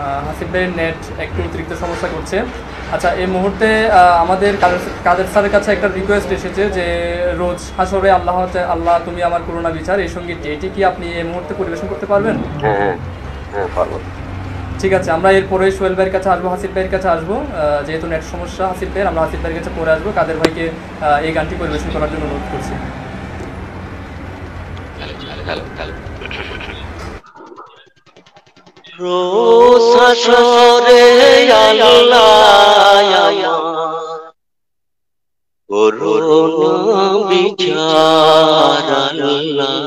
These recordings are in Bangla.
হাসিব ভাইয়ের নেট একটু অতিরিক্ত সমস্যা করছে। আচ্ছা, এই মুহূর্তে আমাদের কাদের স্যারের কাছে একটা রিকোয়েস্ট এসেছে যে রোজ হাসরে আল্লাহ আল্লাহ তুমি আমার করুণা বিচার, এই সঙ্গীতটি এটি কি আপনি এই মুহূর্তে পরিবেশন করতে পারবেন? হ্যাঁ হ্যাঁ হ্যাঁ, পারবো। ঠিক আছে, আমরা এরপরে সোহেল ভাইয়ের কাছে আসবো, হাসিব ভাইয়ের কাছে আসবো। যেহেতু নেট সমস্যা হাসিব ভাইয়ের, আমরা হাসিব ভাইয়ের কাছে পরে আসবো। কাদের ভাইকে এই গানটি পরিবেশন করার জন্য অনুরোধ করছি। রোজ হাসরে আল্লাহ করুণা বিচার, আল্লাহ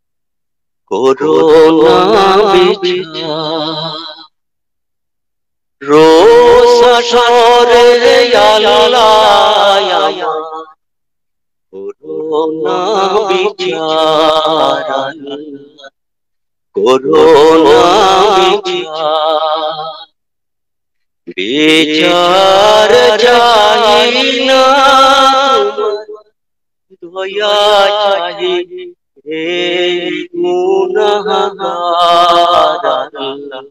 করুণা বিচার। রোজ হাসরে আল্লাহ করুণা বিচার, আল্লাহ করুণা বিচার। বিচার চাই না দয়া চাই হে গুনাহগার, আল্লাহ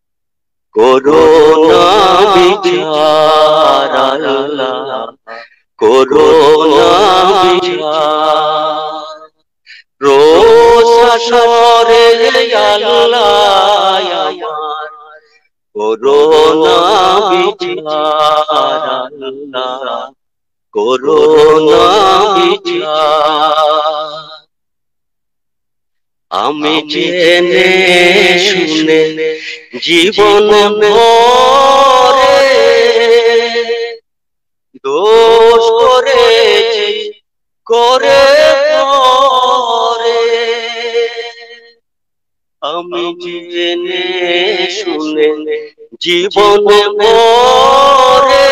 করুণা বিচার, আল্লাহ করুণা বিচার। রোজ হাসরে আল্লাহ আমার করুণা বিচার, আল্লাহ করুণা বিচার। আমি জেনে শুনে জীবন ভরে দোষ করেছি করে পরে। আমি জেনে শুনে জীবন ভরে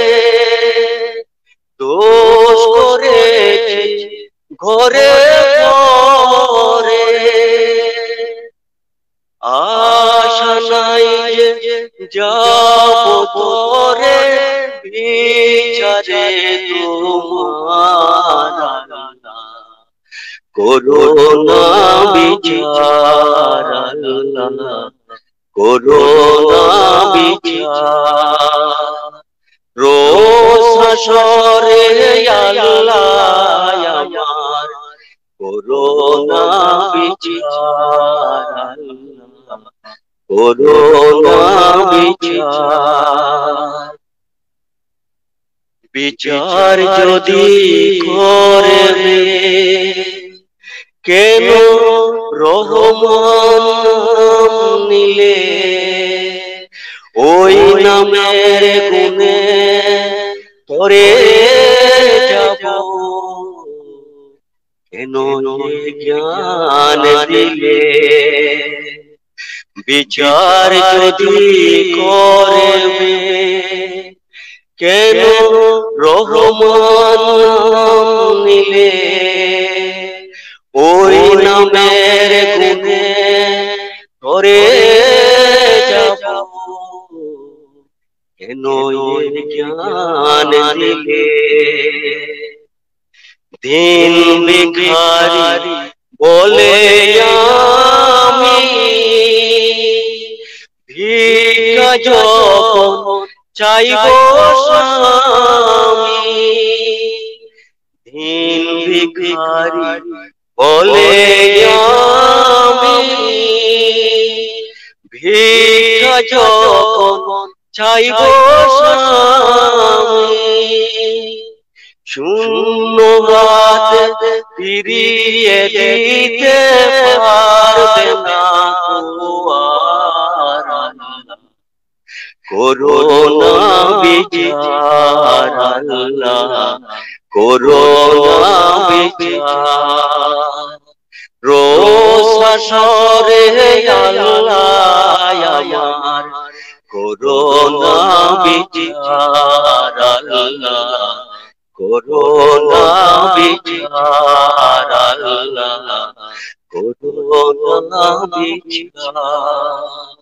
দোষ করেছি ঘরে পরে। আশা নাই যে যাব পরে বিচারে তোমার, করুণা বিচার, আল্লাহ করুণা বিচার। রোজ হাসরে আল্লাহ আমার করুণা বিচার, আল্লাহ করুণা বিচার। বিচার যদি করে কেন রহমান নিলে, ওই নামের গুণে করে যাব কেন জ্ঞান দিলে। বিচার যদি করবে কেন রহমান নিলে, ওই নামের গুণে করে যাব কেন জ্ঞান দিলে। দিন ভিখারি বলে আমি ভিক্ষা যখন চাইব স্বামী। দিন ভিখারি বলে আমি ভিক্ষা যখন চাইব স্বামী। শূন্য হাতে ফিরিয়ে দিতে পারবে না আর, করুণা বিচার, আল্লাহ করুণা বিচার। রোজ হাসরে আল্লাহ আমার করুণা বিচার, আল্লাহ করুণা বিচার, আল্লাহ করুণা বিচার।